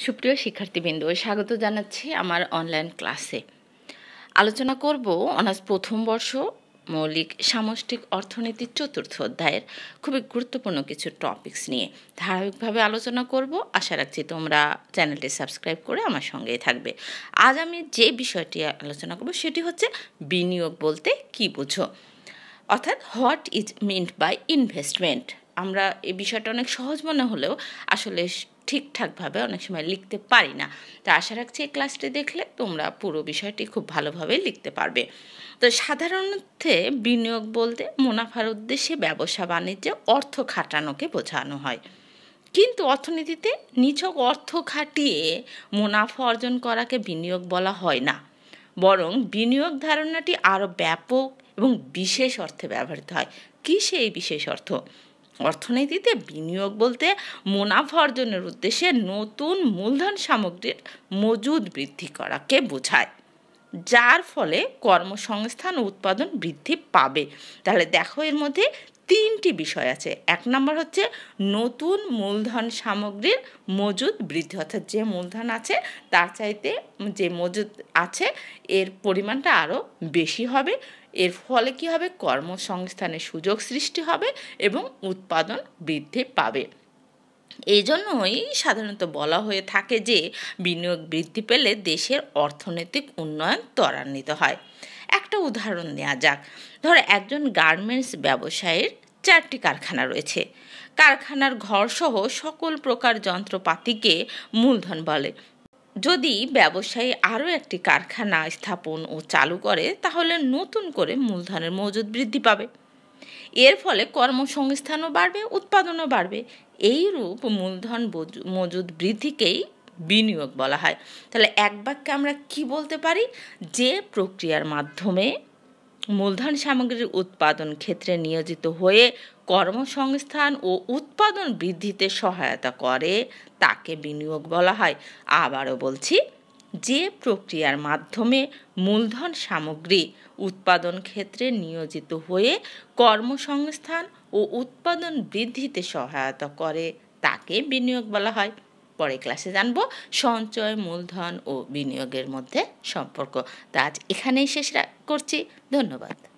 সুপ্রিয় শিক্ষার্থীবৃন্দ, স্বাগত জানাচ্ছি আমার অনলাইন ক্লাসে। আলোচনা করব অনার্স প্রথম বর্ষ মৌলিক সামষ্টিক অর্থনীতির চতুর্থ অধ্যায়ের খুবই গুরুত্বপূর্ণ কিছু টপিকস নিয়ে ধারাবাহিকভাবে আলোচনা করব। আশা রাখছি তোমরা চ্যানেলটি সাবস্ক্রাইব করে আমার সঙ্গেই থাকবে। আজ আমি যে বিষয়টি আলোচনা করব সেটি হচ্ছে বিনিয়োগ বলতে কি বুঝো, অর্থাৎ what is meant by investment. আমরা এই বিষয়টা অনেক সহজ মনে হলেও আসলে ঠিকঠাকভাবে অনেক সময় লিখতে পারি না। তো আশা রাখছি এই ক্লাসটি দেখলে তোমরা পুরো বিষয়টি খুব ভালোভাবে লিখতে পারবে। তো সাধারণত বিনিয়োগ বলতে মুনাফার উদ্দেশ্যে ব্যবসা বাণিজ্যে অর্থ খাটানোকে বোঝানো হয়, কিন্তু অর্থনীতিতে নিছক অর্থ খাটিয়ে মুনাফা অর্জন করাকে বিনিয়োগ বলা হয় না, বরং বিনিয়োগ ধারণাটি আরও ব্যাপক এবং বিশেষ অর্থে ব্যবহৃত হয়। কী সেই বিশেষ অর্থ? অর্থনীতিতে বিনিয়োগ বলতে মুনাফা অর্জনের উদ্দেশ্যে নতুন মূলধন সামগ্রীর মজুদ বৃদ্ধি করাকে বোঝায়, যার ফলে কর্মসংস্থান ও উৎপাদন বৃদ্ধি পাবে। তাহলে দেখো, এর মধ্যে তিনটি বিষয় আছে। এক নম্বর হচ্ছে নতুন মূলধন সামগ্রীর মজুদ বৃদ্ধি, অর্থাৎ যে মূলধন আছে তার চাইতে যে মজুদ আছে এর পরিমাণটা আরও বেশি হবে। এর ফলে কি হবে? কর্মসংস্থানের সুযোগ সৃষ্টি হবে এবং উৎপাদন বৃদ্ধি পাবে। এই জন্যই সাধারণত বলা হয়ে থাকে যে বিনিয়োগ বৃদ্ধি পেলে দেশের অর্থনৈতিক উন্নয়ন ত্বরান্বিত হয়। একটা উদাহরণ নেওয়া যাক। ধরো, একজন গার্মেন্টস ব্যবসায়ীর 4টি কারখানা রয়েছে। কারখানার ঘরসহ সকল প্রকার যন্ত্রপাতিকে মূলধন বলে। যদি ব্যবসায়ী আরও একটি কারখানা স্থাপন ও চালু করে, তাহলে নতুন করে মূলধনের মজুদ বৃদ্ধি পাবে। এর ফলে কর্মসংস্থানও বাড়বে, উৎপাদনও বাড়বে। এইরূপ মূলধন মজুদ বৃদ্ধিকেই বিনিয়োগ বলা হয়। তাহলে এক বাক্যে আমরা কি বলতে পারি? যে প্রক্রিয়ার মাধ্যমে মূলধন সামগ্রীর উৎপাদন ক্ষেত্রে নিয়োজিত হয়ে কর্মসংস্থান ও উৎপাদন বৃদ্ধিতে সহায়তা করে তাকে বিনিয়োগ বলা হয়। আবারও বলছি, যে প্রক্রিয়ার মাধ্যমে মূলধন সামগ্রী উৎপাদন ক্ষেত্রে নিয়োজিত হয়ে কর্মসংস্থান ও উৎপাদন বৃদ্ধিতে সহায়তা করে তাকে বিনিয়োগ বলা হয়। পরে ক্লাসে জানব সঞ্চয়, মূলধন ও বিনিয়োগের মধ্যে সম্পর্ক। তা আজ এখানেই শেষ করছি। ধন্যবাদ।